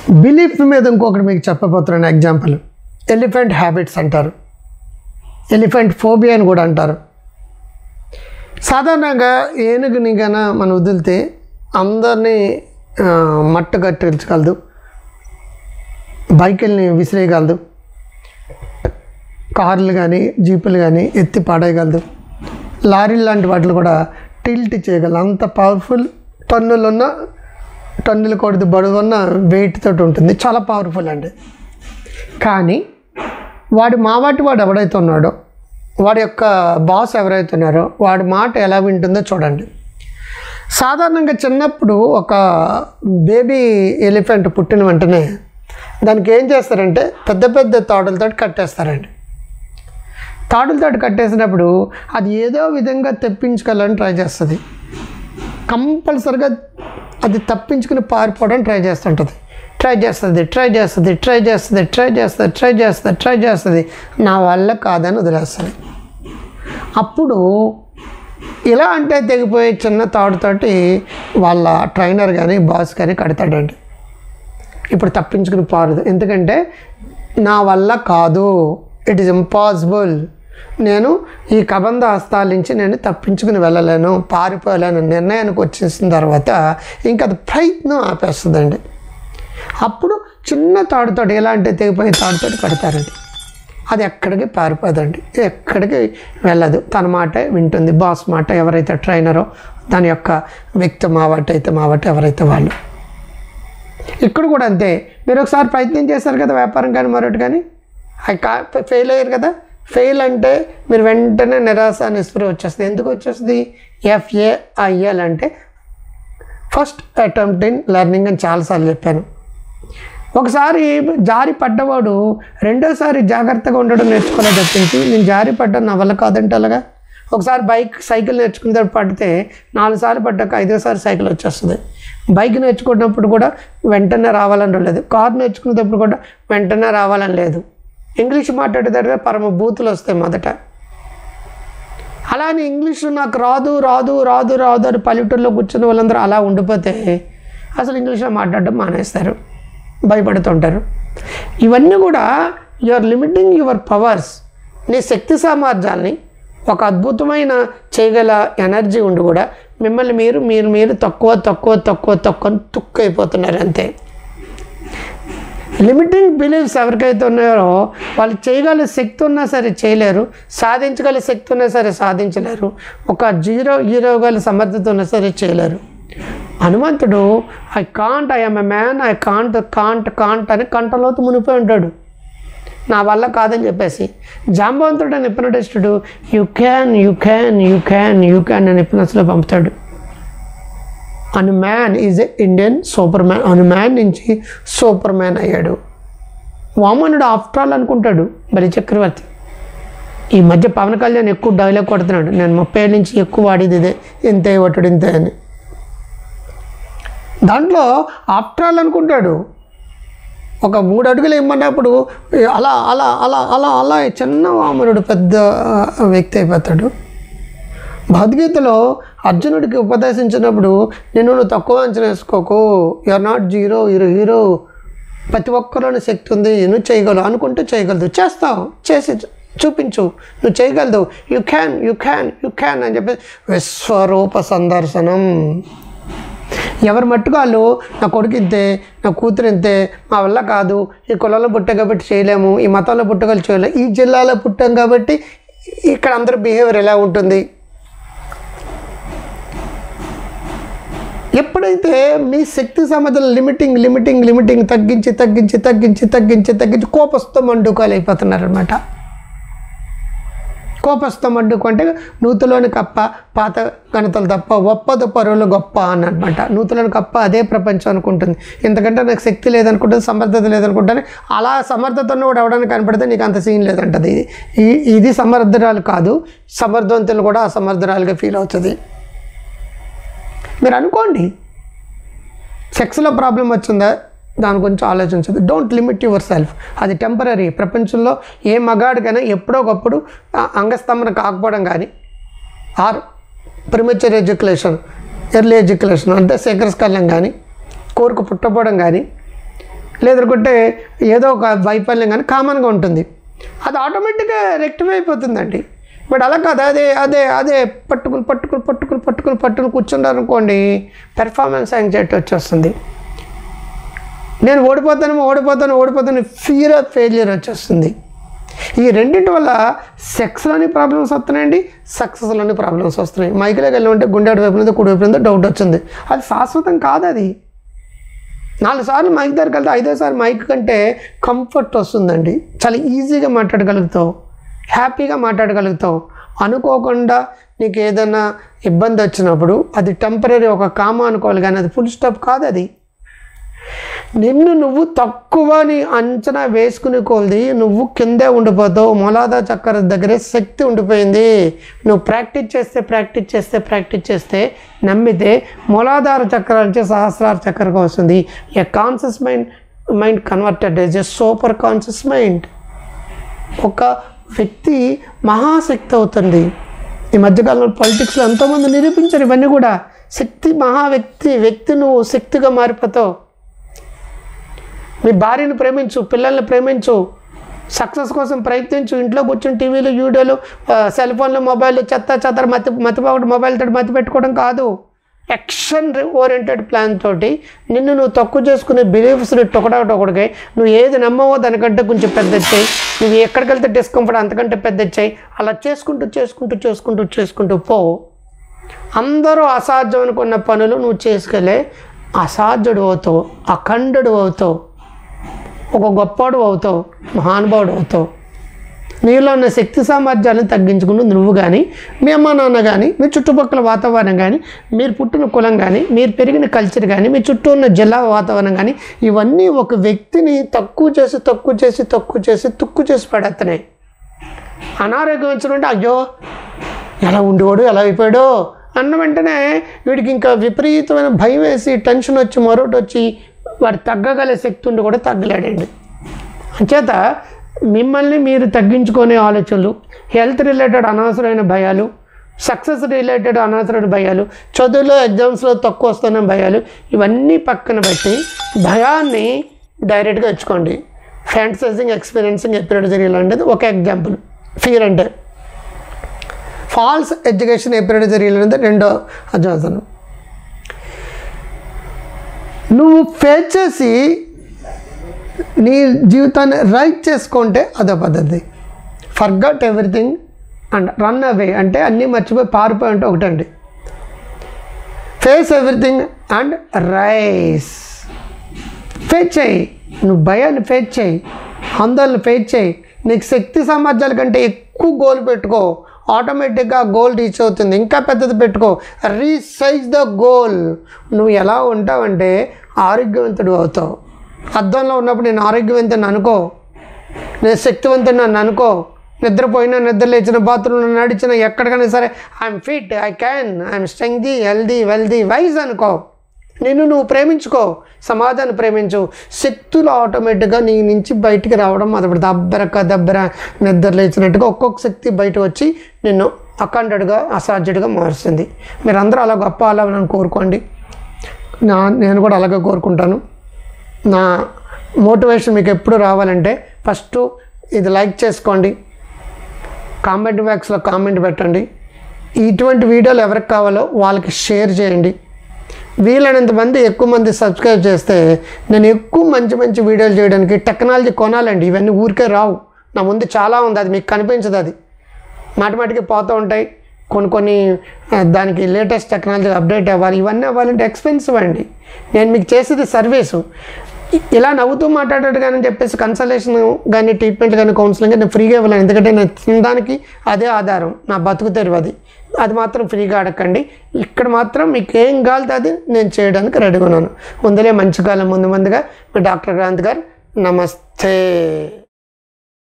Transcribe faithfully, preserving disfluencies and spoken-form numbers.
Belief మీద ఇంకొకటి మీకు చెప్పబోతున్నాను ఎగ్జాంపుల్. ఎలిఫెంట్ హ్యాబిట్స్ అంటారు, ఎలిఫెంట్ ఫోబియా అని కూడా అంటారు. సాధారణంగా ఏనుగుని కన్నా మనం వదిలితే అందరినీ మట్టు కట్టించగలదు, బైకుల్ని విసిరేయగలదు, కార్లు కానీ జీపులు కానీ ఎత్తి పాడేయగలదు, లారీలు లాంటి వాటిని కూడా టిల్ట్ చేయగలదు. అంత పవర్ఫుల్, టన్నులున్న టన్నులు కొడుతు బరువున్న వెయిట్ తోటి ఉంటుంది, చాలా పవర్ఫుల్ అండి. కానీ వాడి మావాటి వాడు ఎవడైతే ఉన్నాడో, వాడి యొక్క బాస్ ఎవరైతే ఉన్నారో వాడి మాట ఎలా వింటుందో చూడండి. సాధారణంగా చిన్నప్పుడు ఒక బేబీ ఎలిఫెంట్ పుట్టిన వెంటనే దానికి ఏం చేస్తారంటే పెద్ద పెద్ద తాడులతో కట్టేస్తారండి. తాడులతో కట్టేసినప్పుడు అది ఏదో విధంగా తెప్పించుకోవాలని ట్రై చేస్తుంది. కంపల్సరిగా అది తప్పించుకుని పారిపోవడం ట్రై చేస్తుంటుంది. ట్రై చేస్తుంది ట్రై చేస్తుంది ట్రై చేస్తుంది ట్రై చేస్తుంది ట్రై చేస్తుంది ట్రై చేస్తుంది నా వల్ల కాదని వదిలేస్తుంది. అప్పుడు ఇలా అంటే తెగిపోయి చిన్న తాడుతోటి వాళ్ళ ట్రైనర్ కానీ బాస్ కానీ కడతాడండి. ఇప్పుడు తప్పించుకుని పారదు, ఎందుకంటే నా వల్ల కాదు, ఇట్ ఈస్ ఇంపాసిబుల్, నేను ఈ కబంధ హస్తాల నుంచి నేను తప్పించుకుని వెళ్ళలేను, పారిపోలేను నిర్ణయానికి వచ్చేసిన తర్వాత ఇంకా అది ప్రయత్నం ఆపేస్తుందండి. అప్పుడు చిన్న తాడుతోటి ఎలా అంటే తెగిపోయి తాడుతోటి కడతారండి. అది ఎక్కడికి పారిపోదండి, ఎక్కడికి వెళ్ళదు, తన మాట వింటుంది. బాస్ మాట, ఎవరైతే ట్రైనరో దాని యొక్క వ్యక్తి మావాటి అయితే మావాటి ఎవరైతే వాళ్ళు. ఇక్కడ కూడా అంతే, మీరు ఒకసారి ప్రయత్నం చేస్తారు కదా వ్యాపారం కానీ మరొకటి కానీ, అది కా ఫెయిల్ అయ్యారు కదా. ఫెయిల్ అంటే మీరు వెంటనే నిరాశ నిస్పృహ వచ్చేస్తుంది. ఎందుకు వచ్చేస్తుంది? ఎఫ్ఏఐఎల్ అంటే ఫస్ట్ అటెంప్ట్ ఇన్ లెర్నింగ్ అని చాలాసార్లు చెప్పాను. ఒకసారి జారి పడ్డవాడు రెండోసారి జాగ్రత్తగా ఉండడం నేర్చుకోలే తప్పించి నేను జారి పడ్డాను నా వల్ల కాదంటే అలాగా. ఒకసారి బైక్ సైకిల్ నేర్చుకునే పడితే నాలుగు సార్లు పడ్డాక ఐదోసారి సైకిల్ వచ్చేస్తుంది. బైక్ నేర్చుకున్నప్పుడు కూడా వెంటనే రావాలని లేదు, కారు నేర్చుకునేటప్పుడు కూడా వెంటనే రావాలని లేదు. ఇంగ్లీష్ మాట్లాడేటప్పుడు పరమ బూతులు వస్తాయి మొదట. అలానే ఇంగ్లీషు నాకు రాదు రాదు రాదు రాదు అని పల్లెటూరులో కూర్చున్న వాళ్ళందరూ అలా ఉండిపోతే అసలు ఇంగ్లీష్లో మాట్లాడడం మానేస్తారు, భయపడుతుంటారు. ఇవన్నీ కూడా you are limiting your powers. నీ శక్తి సామర్థ్యాల్ని, ఒక అద్భుతమైన చేయగల ఎనర్జీ ఉండి కూడా మిమ్మల్ని మీరు మీరు మీరు తక్కువ తక్కువ తక్కువ తక్కువ తుక్కు అయిపోతున్నారు అంతే. లిమిటింగ్ బిలీఫ్స్ ఎవరికైతే ఉన్నారో వాళ్ళు చేయగల శక్తి ఉన్నా సరే చేయలేరు, సాధించగల శక్తి ఉన్నా సరే సాధించలేరు, ఒక జీరో హీరో గల సమర్థత ఉన్నా సరే చేయలేరు. హనుమంతుడు I can't I am a man I can't can't can't అని కంటలోతు మునిపోయి ఉంటాడు, నా వల్ల కాదని చెప్పేసి. జాంబవంతుడు అని హిప్నటిస్టుడు you can you can you can you can అని హిప్నస్లో పంపుతాడు. Hanuman is a Indian superman. Hanuman నుంచి సూపర్ మ్యాన్ అయ్యాడు. వామనుడు ఆఫ్టర్ ఆల్ అనుకుంటాడు బలి చక్రవర్తి. ఈ మధ్య పవన్ కళ్యాణ్ ఎక్కువ డైలాగ్ కొడుతున్నాడు, నేను ముప్పై ఏళ్ళ నుంచి ఎక్కువ వాడేది ఇదే, ఇంతే ఒట్టుడు ఇంతే అని. దాంట్లో ఆఫ్టర్ ఆల్ అనుకుంటాడు. ఒక మూడు అడుగులు ఇమ్మన్నప్పుడు అలా అలా అలా అలా అలా చిన్న వామనుడు పెద్ద వ్యక్తి అయిపోతాడు. భగవద్గీతలో అర్జునుడికి ఉపదేశించినప్పుడు నేను నువ్వు తక్కువ అంచనా వేసుకోకు, you're not zero, you're hero, ప్రతి ఒక్కరిలోని శక్తి ఉంది, నువ్వు చేయగలవు అనుకుంటే చేయగలదు, చేస్తావు, చేసి చూపించు, నువ్వు చేయగలదు, you can you can you can అని చెప్పి విశ్వరూప సందర్శనం. ఎవరి మట్టుకు వాళ్ళు నా కొడుకు ఇంతే, నా కూతురు ఇంతే, మా వల్ల కాదు, ఈ కులంలో పుట్టాం కాబట్టి చేయలేము, ఈ మతంలో పుట్టగలు చేయలేము, ఈ జిల్లాలో పుట్టాం కాబట్టి ఇక్కడ అందరూ బిహేవియర్ ఎలా ఉంటుంది. ఎప్పుడైతే మీ శక్తి సామర్థ్యం లిమిటింగ్ లిమిటింగ్ లిమిటింగ్ తగ్గించి తగ్గించి తగ్గించి తగ్గించి తగ్గించి కోపస్థ మండుకాలు అయిపోతున్నారనమాట. కోపస్థ మండుకు అంటే నూతులోని కప్ప పాత గణతలు తప్ప ఒప్పదు పరువులు గొప్ప అని అనమాట. నూతులోని కప్ప అదే ప్రపంచం అనుకుంటుంది, ఎందుకంటే నాకు శక్తి లేదనుకుంటుంది, సమర్థత లేదనుకుంటాను. అలా సమర్థత ఉన్న కూడా ఎవడానికి కనపడితే నీకు అంత సీన్ లేదంటది. ఈ ఇది సమర్థురాలు కాదు, సమర్థవంతులు కూడా అసమర్థురాలుగా ఫీల్ అవుతుంది. మీరు అనుకోండి, సెక్స్లో ప్రాబ్లం వచ్చిందా, దాని గురించి ఆలోచించదు. డోంట్ లిమిట్ యువర్ సెల్ఫ్, అది టెంపరీ. ప్రపంచంలో ఏ మగాడికైనా ఎప్పుడో ఒకప్పుడు అంగస్తంభన కాకపోవడం కానీ, or premature ejaculation, early ejaculation అంటే శేఖరస్కల్యం కానీ, కోరిక పుట్టపోవడం కానీ, లేదనుకుంటే ఏదో ఒక వైఫల్యం కానీ కామన్గా ఉంటుంది, అది ఆటోమేటిక్గా రెక్టిఫై అయిపోతుందండి. బట్ అలా కాదు, అదే అదే అదే పట్టుకుని పట్టుకుని పట్టుకుని పట్టుకుని పట్టుకుని కూర్చున్నారు అనుకోండి, పెర్ఫార్మెన్స్ యాంగ్జైటీ వచ్చేస్తుంది. నేను ఓడిపోతాను ఓడిపోతాను ఓడిపోతాను ఫియర్ ఆఫ్ ఫెయిల్యూర్ వచ్చేస్తుంది. ఈ రెండింటి వల్ల సెక్స్లోని ప్రాబ్లమ్స్ వస్తున్నాయండి, సక్సెస్లోని ప్రాబ్లమ్స్ వస్తున్నాయి. మైక్లోకి వెళ్ళి ఉంటే గుండె వైపు నుండి కుడి వైపు నుండి డౌట్ వచ్చింది, అది శాశ్వతం కాదు. అది నాలుగు సార్లు మైక్ దగ్గరికి వెళ్తే ఐదోసారి మైక్ కంటే కంఫర్ట్ వస్తుందండి, చాలా ఈజీగా మాట్లాడగలుగుతావు, హ్యాపీగా మాట్లాడగలుగుతావు. అనుకోకుండా నీకు ఏదైనా ఇబ్బంది వచ్చినప్పుడు అది టెంపరీ ఒక కామ అనుకోవాలి, కానీ అది ఫుల్ స్టాప్ కాదు. అది నిన్ను నువ్వు తక్కువని అంచనా వేసుకునే కొలది నువ్వు కిందే ఉండిపోతావు. మూలాధార చక్ర దగ్గరే శక్తి ఉండిపోయింది. నువ్వు ప్రాక్టీస్ చేస్తే ప్రాక్టీస్ చేస్తే ప్రాక్టీస్ చేస్తే నమ్మితే మూలాధార చక్ర నుంచి సహస్రార చక్రకు వస్తుంది. A conscious mind mind converted is a super conscious mind. ఒక వ్యక్తి మహాశక్తి అవుతుంది. ఈ మధ్యకాలంలో పొలిటిక్స్లో ఎంతోమంది నిరూపించారు ఇవన్నీ కూడా. శక్తి మహా వ్యక్తి వ్యక్తి నువ్వు శక్తిగా మారిపోతావు. మీ భార్యను ప్రేమించు, పిల్లల్ని ప్రేమించు, సక్సెస్ కోసం ప్రయత్నించు. ఇంట్లో కూర్చొని టీవీలు, వీడియోలు, సెల్ ఫోన్లు, మొబైల్ చెత్త చెత్త మతి మతిపోవడం, మొబైల్ తోటి మతి పెట్టుకోవడం కాదు. యాక్షన్ ఓరియంటెడ్ ప్లాన్ తోటి నిన్ను నువ్వు తక్కువ చేసుకునే బిలీఫ్స్ని టొకడొకటికి నువ్వు ఏది నమ్మవో దానికంటే కొంచెం పెద్ద ఇచ్చాయి. నువ్వు ఎక్కడికి వెళ్తే డిస్కంఫర్ట్ అంతకంటే పెద్ద ఇచ్చాయి. అలా చేసుకుంటూ చేసుకుంటూ చేసుకుంటూ చేసుకుంటూ పో. అందరూ అసాధ్యం అనుకున్న పనులు నువ్వు చేసుకెళ్ళే అసాధ్యుడు అవుతావు, అఖండుడు అవుతావు, ఒక గొప్పవాడు అవుతావు, మహానుభావుడు అవుతావు. నీలో ఉన్న శక్తి సామర్థ్యాలను తగ్గించుకుంటూ నువ్వు కానీ, మీ అమ్మ నాన్న కానీ, మీ చుట్టుపక్కల వాతావరణం కానీ, మీరు పుట్టిన కులం కానీ, మీరు పెరిగిన కల్చర్ కానీ, మీ చుట్టూ ఉన్న జిల్లా వాతావరణం కానీ, ఇవన్నీ ఒక వ్యక్తిని తక్కువ చేసి తక్కువ చేసి తక్కువ చేసి తుక్కు చేసి పడేస్తున్నాయి. అనారోగ్యం వచ్చినట్టే అయ్యో ఎలా ఉండేవాడు ఎలా అయిపోయాడో అన్న వెంటనే వీడికి ఇంకా విపరీతమైన భయం వేసి టెన్షన్ వచ్చి మరొకటి వచ్చి వాడు తగ్గగల శక్తి ఉండి కూడా తగ్గలేడండి. అంచేత మిమ్మల్ని మీరు తగ్గించుకునే ఆలోచనలు, హెల్త్ రిలేటెడ్ అనవసరమైన భయాలు, సక్సెస్ రిలేటెడ్ అనవసరమైన భయాలు, చదువులో ఎగ్జామ్స్లో తక్కువ వస్తున్న భయాలు, ఇవన్నీ పక్కన పెట్టి భయాన్ని డైరెక్ట్గా ఇచ్చుకోండి. ఫ్యాంటసైజింగ్ ఎక్స్పీరియన్సింగ్ ఎపిరియోడిజరీ అనేది ఒక ఎగ్జాంపుల్. ఫియర్ అంటే ఫాల్స్ ఎడ్యుకేషన్ ఎపిరియోడిజరీ అనేది రెండో అధ్యాయం. నువ్వు ఫేస్ చేసి నీ జీవితాన్ని రైట్ చేసుకుంటే అదో పద్ధతి. Forget everything and run away అంటే అన్నీ మర్చిపోయి పారిపోయి అంటే ఒకటండి. Face everything and rise. Face చేయి, నువ్వు భయాన్ని ఫేస్ చేయి, ఆందోళన ఫేస్ చేయి. నీకు శక్తి సామర్థ్యాల కంటే ఎక్కువ గోల్ పెట్టుకో, ఆటోమేటిక్గా గోల్ రీచ్ అవుతుంది. ఇంకా పెద్దది పెట్టుకో, రీసైజ్ ద గోల్. నువ్వు ఎలా ఉంటావంటే ఆరోగ్యవంతుడు అవుతావు. అద్దంలో ఉన్నప్పుడు నేను ఆరోగ్యవంతుని అనుకో, నేను శక్తివంతుని నన్ను అనుకో. నిద్రపోయినా నిద్ర లేచిన బాత్రూంలో నడిచిన ఎక్కడికైనా సరే I'm fit, I can, I'm strengthy, healthy, wealthy, wise అనుకో. నిన్ను నువ్వు ప్రేమించుకో, సమాజాన్ని ప్రేమించు. శక్తులు ఆటోమేటిక్గా నీ నుంచి బయటికి రావడం మొదలు దబ్బరక దబ్బర నిద్ర లేచినట్టుగా ఒక్కొక్క శక్తి బయట వచ్చి నిన్ను అఖండుడుగా అసాధ్యుడిగా మారుస్తుంది. మీరందరూ అలా గొప్ప అవ్వాలని కోరుకోండి. నా నేను కూడా అలాగే కోరుకుంటాను. నా మోటివేషన్ మీకు ఎప్పుడు రావాలంటే ఫస్ట్ ఇది లైక్ చేసుకోండి, కామెంట్ బాక్స్లో కామెంట్ పెట్టండి. ఇటువంటి వీడియోలు ఎవరికి కావాలో వాళ్ళకి షేర్ చేయండి. వీలైనంత మంది ఎక్కువ మంది సబ్స్క్రైబ్ చేస్తే నేను ఎక్కువ మంచి మంచి వీడియోలు చేయడానికి టెక్నాలజీ కొనాలండి. ఇవన్నీ ఊరికే రావు, నా ముందు చాలా ఉంది, అది మీకు కనిపించదు. అది మాటిమాటికి పోతూ ఉంటాయి. కొన్ని కొన్ని దానికి లేటెస్ట్ టెక్నాలజీ అప్డేట్ అవ్వాలి. ఇవన్నీ అవ్వాలంటే ఎక్స్పెన్సివ్ అండి. నేను మీకు చేసేది సర్వీసు. ఇలా నవ్వుతూ మాట్లాడాడు కానీ చెప్పేసి కన్సల్టేషన్ కానీ ట్రీట్మెంట్ కానీ కౌన్సిలింగ్ నేను ఫ్రీగా ఇవ్వలేను. ఎందుకంటే నేను తినడానికి అదే ఆధారం, నా బతుకు తెరువు. అది అది మాత్రం ఫ్రీగా అడగండి. ఇక్కడ మాత్రం మీకు ఏం కావాలితే అది నేను చేయడానికి రెడీగా ఉన్నాను. ముందులే మంచి కాలం ముందు ముందుగా మీ డాక్టర్ క్రాంతి గారు. నమస్తే.